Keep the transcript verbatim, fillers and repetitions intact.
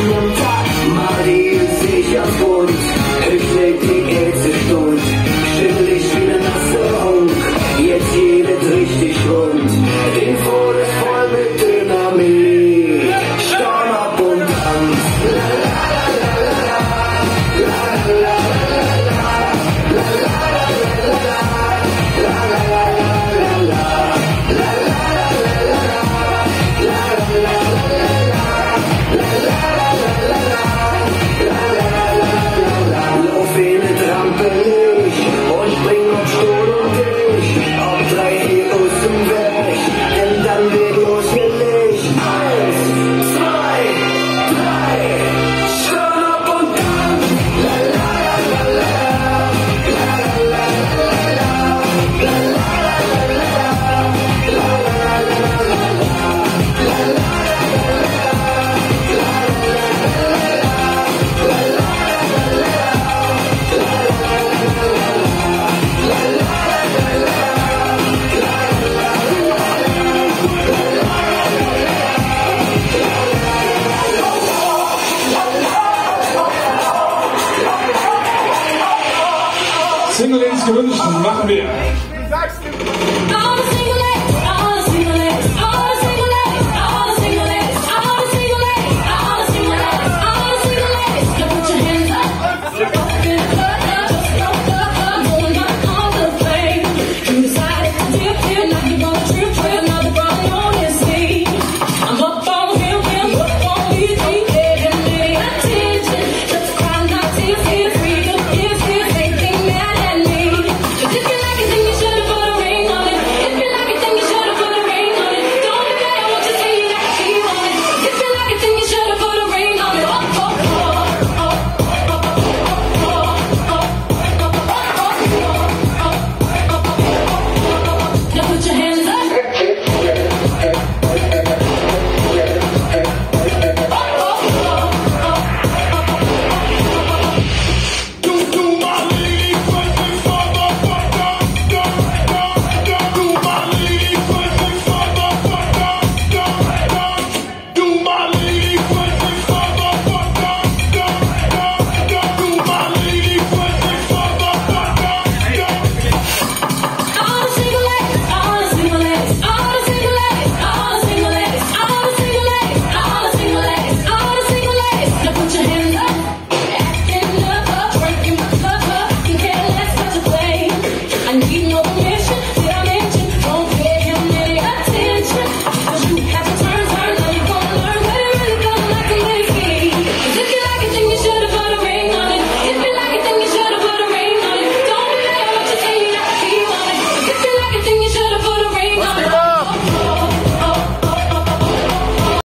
am Tag, Mali ist sich am Grund. Ich leg die Käse stund, stimmlich wie ne nasse Hunk. Jetzt geht es richtig rund, den Froh ist voll mit Dynamit. Storm ab und an. La la la la la la la la la la Single ins Gewünschten machen wir. Wie sagst du?